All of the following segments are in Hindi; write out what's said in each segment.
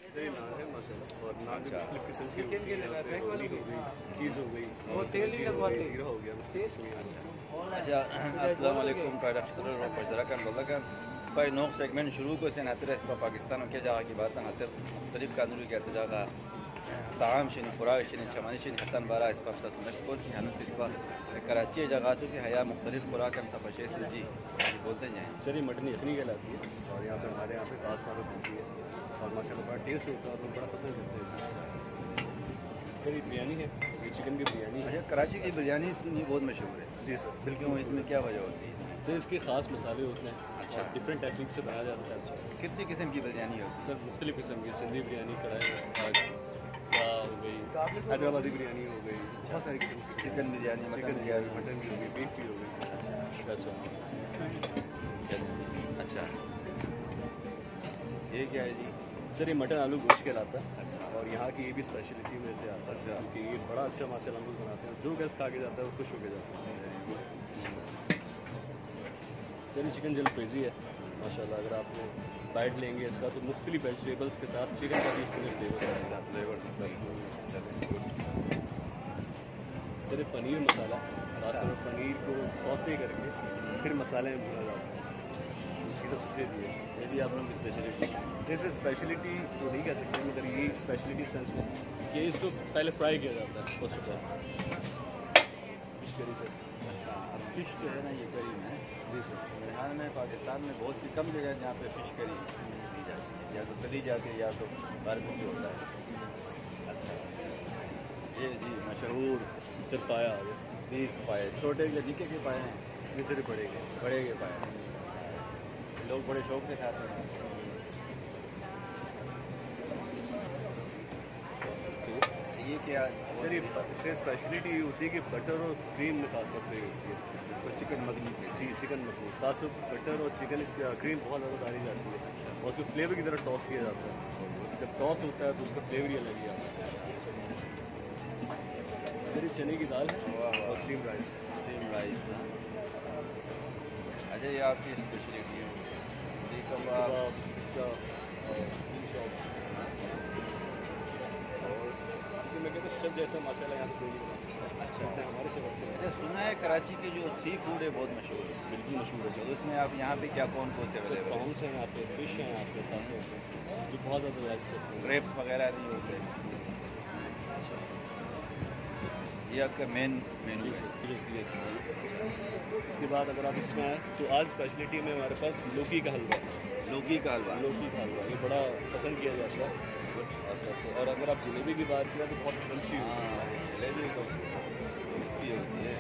सही नान है माशाल्लाह। और नान भी मुख्तलिफ किस्म की रोटी हो गई, चीज़ हो गई, वो तेल ही लगवाते हैं, हो गया टेस्ट में अच्छा अस्सलाम वालेकुम पैदर भाई नौ सेगमेंट शुरू को से नातिर इस पाकिस्तान के जगह की बात नातिर मुख्तलिफ कानूनी के जगह ताम शिन खुराक शिन चमानी शिन हतन बारा इस पर सत को सी हन से इस पर कराची जगह से हया मुख्तलिफ खुराक हम सब शेष जी बोलते हैं सर ये मटन यखनी कहलाती है और यहाँ पे हमारे यहाँ पे खास तौर पर बनती है और माशाल्लाह बड़ा टेस्ट होता है और लोग बड़ा पसंद करते हैं। सर ये बिरयानी है, ये चिकन की बिरयानी है। अच्छा कराची की बिरयानी बहुत मशहूर है जी सर बिल्कुल। इसमें क्या वजह होती है सर? इसके ख़ास मसाले होते हैं और डिफरेंट टेक्निक से बनाया जाता है। कितनी किस्म की बिरयानी होती है? सर मुख्तलिफ किस्म की सिंधी बिरयानी, कढ़ाई हो गई, हैदराबादी बिरयानी हो गई, बहुत सारी किस्म की chicken biryani, chicken biryani, mutton की हो गई, बीफ की हो गई। अच्छा ये क्या है जी? सर ये मटन आलू गोश्त कहलाता है और यहाँ की ये भी स्पेशलिटी में से आता है क्योंकि ये बड़ा अच्छा माशाल्लाह हम लोग बनाते हैं। जो गेस्ट खा के जाता है वो खुश होकर जाता है। सर ये चिकन जलफेजी है माशाल्लाह। अगर आप बाइट लेंगे इसका तो मुख्तलिफ वेजिटेबल्स के साथ चिकन का भी इसमें फ्लेवर सर ये पनीर मसाला, खासतौर पर पनीर को सौते करके फिर मसाले में भुना जाता है, उसकी तो सफेद है। ये भी आप लोगों की स्पेशलिटी? जैसे स्पेशलिटी तो नहीं कह सकते मगर ये स्पेशलिटी सेंस में कि इसको पहले फ्राई किया जाता है first of all fish curry से। अब फिश जो है ना ये करी में जी सर मेरे ख्याल में पाकिस्तान में बहुत सी कम जगह जहाँ पे फिश करी दी जाती है, या तो तली जाती है या तो बारबेक्यू होता है। अच्छा ये जी मशहूर सर पाया आ गया, बीफ पाए, छोटे के निके के पाए हैं, ये सिर्फ पड़ेगा बड़े के पाए हैं, लोग बड़े शौक से खाते हैं। ये क्या सर ये इससे स्पेशलिटी ये होती है कि बटर और क्रीम में खास तौर पर होती है। तो चिकन मखनी जी चिकन मखनी खास तौर पर बटर और चिकन इसकी क्रीम बहुत ज़्यादा डाली जाती है और उसको फ्लेवर की तरह टॉस किया जाता है। जब टॉस होता है तो उसका फ्लेवर ही अलग ही आता है। सर ये चने की दाल है और स्टीम राइस। अच्छा ये आपकी स्पेशलिटी है? सीख कबाब मैं कहता हूँ शेफ जैसा माशाल्लाह यहाँ पे कोई नहीं बनाता। अच्छा हमारे शेफ से अच्छा सुना है कराची के जो सी फूड है बहुत मशहूर है? बिल्कुल मशहूर है तो सर। उसमें आप यहाँ पे क्या कौन कौन से अवेलेबल है? प्रॉन्स हैं यहाँ पे, फिश हैं यहाँ पे खास तौर पर जो बहुत ज़्यादा लाइक करते हैं। ग्रेप्स वगैरह नहीं होते? ये आपका मेन मेन्यू है? इसके बाद अगर आप इसमें आए तो आज स्पेशलिटी में हमारे पास लौकी का हलवा। लौकी का हलवा ये बड़ा पसंद किया जाता है। और अगर आप जलेबी की बात करें तो बहुत क्रंची होती है। हाँ जलेबी तो इसकी होती है।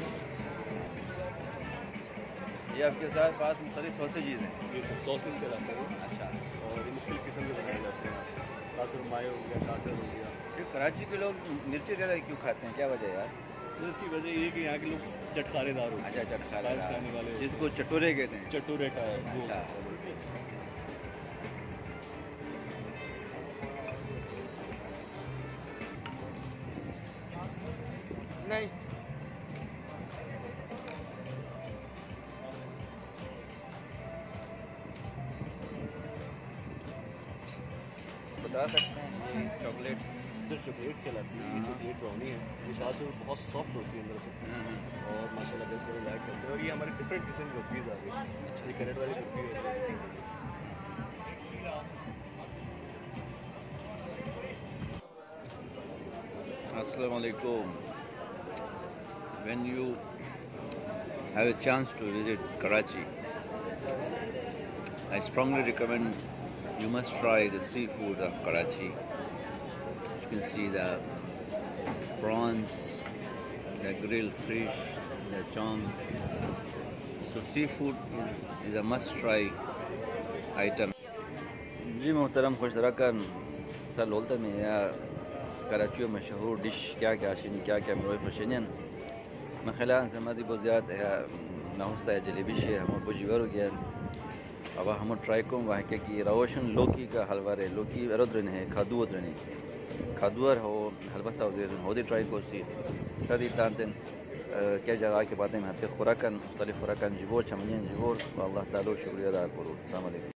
ये आपके साथ पास मुख्तलिफ सॉसेजेस हैं? ये सब सॉसेस कहलाते हैं। अच्छा और ये मुख्तलिफ किस्म के बनाए जाते हैं। खासकर मायो हो गया, टाटर हो गया। फिर कराची के लोग मिर्ची ज़्यादा क्यों खाते हैं, क्या वजह यार? सर इसकी वजह ये है कि यहाँ के लोग चटखारेदार होते हैं। अच्छा चटखारा खाने वाले जिसको चटोरे कहते हैं। चटूरे का वो अच्छा। नहीं बता सकते हैं ये चॉकलेट? जो चॉकलेट कहलाती है, ये चॉकलेट ब्राउनी है। ये खास तौर पर बहुत सॉफ्ट होती है अंदर से और माशाल्लाह बेस्ट बड़े लाइक करते हैं। और ये हमारे डिफरेंट किस्म की कुकीज़ आ गई। ये कैरेट वाली कुकी है। Assalamu alaikum. When you have a chance to visit Karachi, I strongly recommend you must try the seafood of Karachi. You can see the prawns, the grilled fish, the chons. So seafood is a must try item. जी मोहतरम खुश रखन सल बोलते में या कराची मशहूर डिश क्या क्या क्या क्या मेरे फशनियन मैं खिला समाधि बहुत ज़्यादा है नाउस्ता है जलेबी शे हम बुझीवर हो गया अब हम ट्राई को वहाँ के कि रोशन लौकी का हलवा रे लौकी अरुद्रन है खादुअर हो हलवा सा होदी ट्राई को सी सदी तांतन क्या जगह के बातें में हते खुराकन मुख्तलिफ खुराकन जिबोर चमनियन जिबोर अल्लाह ताला शुक्रिया अदा करो। अस्सलाम वालेकुम।